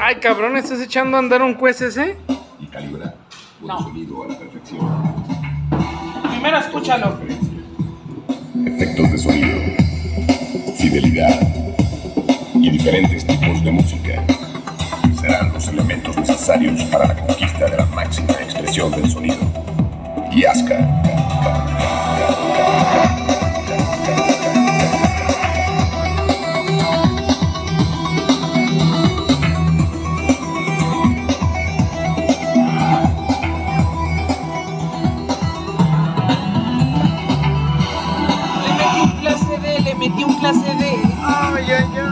Ay, cabrón, ¿estás echando a andar un QSC? Y calibrar un No. sonido a la perfección. Primero escúchalo. Efectos de sonido, fidelidad y diferentes tipos de música serán los elementos necesarios para la conquista de la máxima expresión del sonido. Yaska. Le metí un clase D. Ay, ay, ay.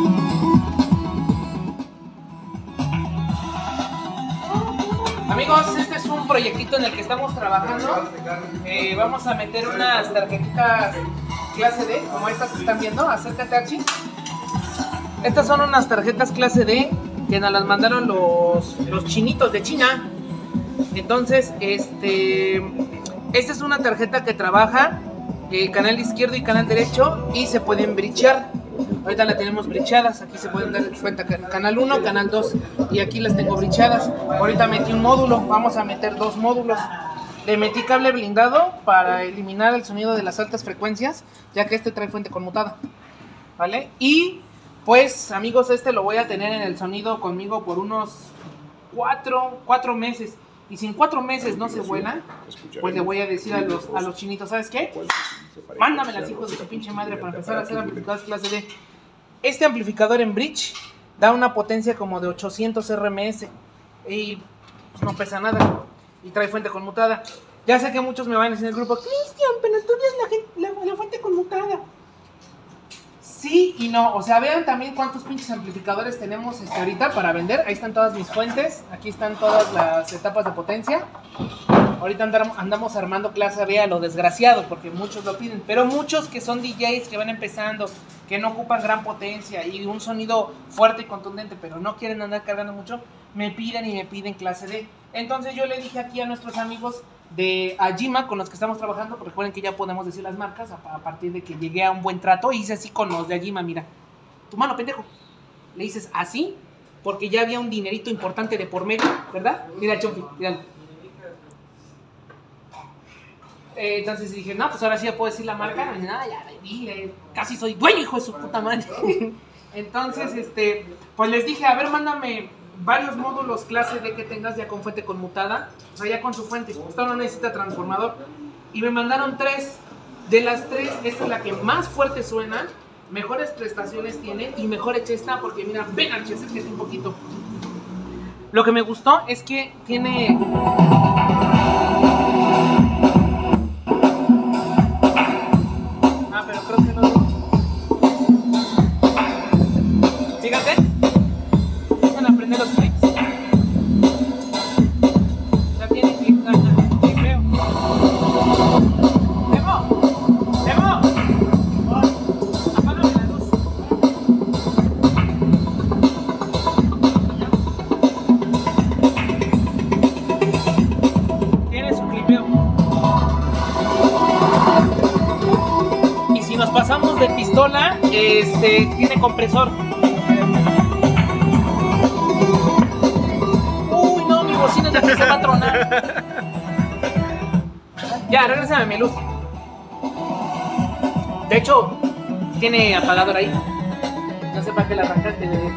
Amigos, este es un proyectito en el que estamos trabajando. Vamos a meter unas tarjetitas clase D, como estas que están viendo. Acércate, Archie. Estas son unas tarjetas clase D que nos las mandaron los chinitos de China. Entonces, esta es una tarjeta que trabaja canal izquierdo y canal derecho y se pueden brichear. Ahorita la tenemos brichadas, aquí se pueden dar cuenta canal 1, canal 2 y aquí las tengo brichadas. Ahorita metí un módulo, vamos a meter dos módulos. Le metí cable blindado para eliminar el sonido de las altas frecuencias, ya que este trae fuente conmutada, ¿vale? Y pues amigos, lo voy a tener en el sonido conmigo por unos 4 meses. Y si en 4 meses no se vuela, pues le voy a decir a los chinitos, ¿sabes qué? Mándamelas, hijos de su pinche madre, para empezar a hacer amplificadores clase D. Este amplificador en bridge da una potencia como de 800 RMS y pues, no pesa nada y trae fuente conmutada. Ya sé que muchos me van a decir en el grupo, Cristian, pero estudias la fuente conmutada. Sí y no, o sea, vean también cuántos pinches amplificadores tenemos ahorita para vender. Ahí están todas mis fuentes, aquí están todas las etapas de potencia. Ahorita andamos armando clase B a lo desgraciado, porque muchos lo piden. Pero muchos que son DJs que van empezando, que no ocupan gran potencia y un sonido fuerte y contundente, pero no quieren andar cargando mucho, me piden clase D. Entonces yo le dije aquí a nuestros amigos de Ajima con los que estamos trabajando, recuerden que ya podemos decir las marcas a partir de que llegué a un buen trato. Hice así con los de Ajima, mira, tu mano, pendejo, le dices así porque ya había un dinerito importante de por medio, ¿verdad? Mira, Chompi, míralo. Entonces dije, no, pues ahora sí ya puedo decir la marca. No, nada, ya dile, casi soy dueño, hijo de su puta madre. Entonces, pues les dije, a ver, mándame varios módulos clase D que tengas ya con fuente conmutada, o sea, ya con su fuente. Esto no necesita transformador. Y me mandaron 3. De las 3, esta es la que más fuerte suena, mejores prestaciones tiene y mejor hecha está, porque mira, ven Archie, acércate un poquito. Lo que me gustó es que tiene... pero creo que no. Fíjate, van a aprender los clips. Ya tiene clip, clipeo. ¡Demo! Apágame la luz. Tiene su clipeo. Y si nos pasamos de pistola, tiene compresor. Uy, no, mi bocina ya se va a tronar. Ya, regrésame mi luz. De hecho, tiene apagador ahí. No sé para qué la arrancaste, bebé.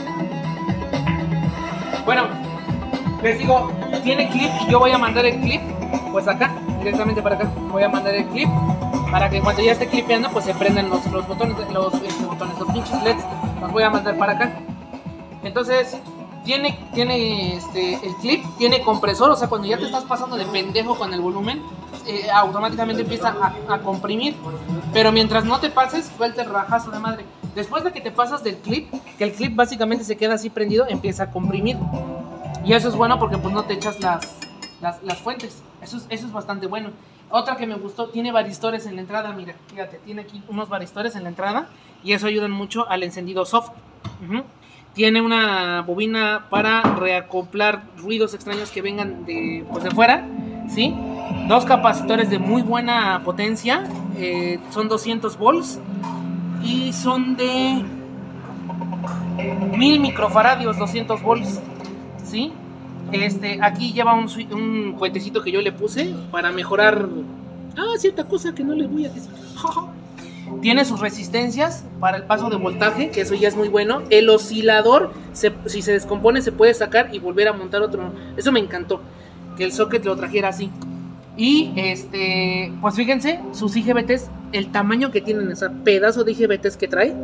Bueno, les digo, tiene clip y yo voy a mandar el clip, pues acá, directamente para acá. Voy a mandar el clip para que cuando ya esté clipeando, pues se prendan los botones, los pinches LEDs. Los voy a mandar para acá. Entonces, tiene el clip, tiene compresor, o sea, cuando ya te estás pasando de pendejo con el volumen, automáticamente empieza a comprimir. Pero mientras no te pases, suelta el rajazo de madre. Después de que te pasas del clip, que el clip básicamente se queda así prendido, empieza a comprimir. Y eso es bueno porque pues no te echas las fuentes. Eso es bastante bueno. Otra que me gustó, tiene varistores en la entrada, mira, fíjate, tiene aquí unos varistores en la entrada y eso ayuda mucho al encendido soft. Tiene una bobina para reacoplar ruidos extraños que vengan de fuera, ¿sí? 2 capacitores de muy buena potencia, son 200 volts y son de 1000 microfaradios, 200 volts, ¿sí? Aquí lleva un puentecito que yo le puse para mejorar cierta cosa que no le voy a decir. Tiene sus resistencias para el paso de voltaje, que eso ya es muy bueno. El oscilador, si se descompone, se puede sacar y volver a montar otro. Eso me encantó, que el socket lo trajera así. Y pues fíjense, sus IGBTs, el tamaño que tienen, ese pedazo de IGBTs que trae.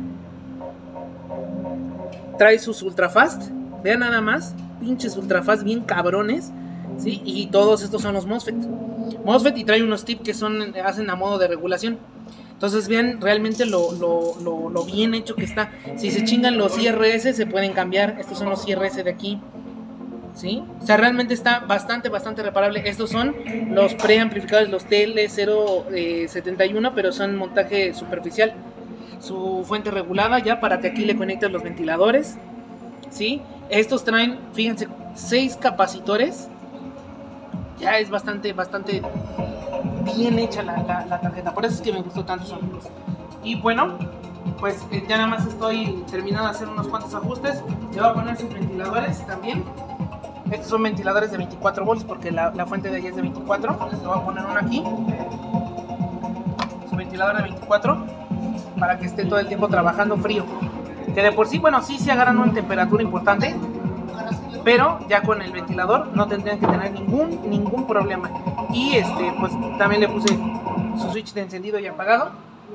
Trae sus ultrafast, vean nada más, pinches ultrafast bien cabrones, ¿sí? Y todos estos son los MOSFET y trae unos tips que hacen a modo de regulación. Entonces vean realmente lo bien hecho que está. Si se chingan los IRS se pueden cambiar. Estos son los IRS de aquí, ¿sí? O sea, realmente está bastante reparable. Estos son los preamplificadores, los TL071, pero son montaje superficial. Su fuente regulada ya para que aquí le conecten los ventiladores, ¿sí? Estos traen, fíjense, 6 capacitores. Ya es bastante bien hecha la tarjeta. Por eso es que me gustó tanto, amigos. Y bueno, pues ya nada más estoy terminando de hacer unos cuantos ajustes. Le voy a poner sus ventiladores también. Estos son ventiladores de 24 volts porque la fuente de ella es de 24. Le voy a poner uno aquí. Su ventilador de 24 para que esté todo el tiempo trabajando frío. Que de por sí, bueno, sí se agarran una temperatura importante, pero ya con el ventilador no tendrían que tener ningún problema. Y pues también le puse su switch de encendido y apagado.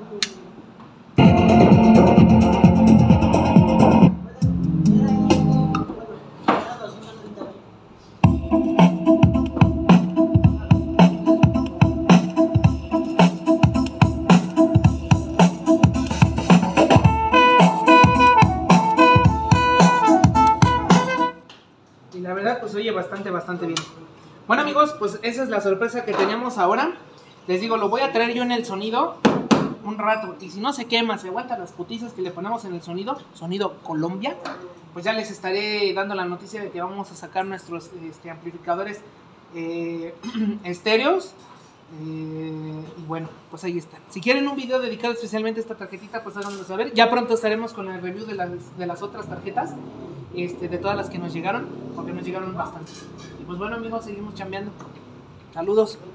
Y la verdad pues oye bastante bien. Bueno amigos, pues esa es la sorpresa que teníamos ahora. Les digo, lo voy a traer yo en el sonido un rato. Y si no se quema, se aguantan las putizas que le ponemos en el sonido Colombia, pues ya les estaré dando la noticia de que vamos a sacar nuestros amplificadores estéreos. Y bueno, pues ahí está. Si quieren un video dedicado especialmente a esta tarjetita, pues háganlo saber. Ya pronto estaremos con el review de las otras tarjetas, de todas las que nos llegaron, porque nos llegaron bastantes. Y pues bueno amigos, seguimos chambeando. Saludos.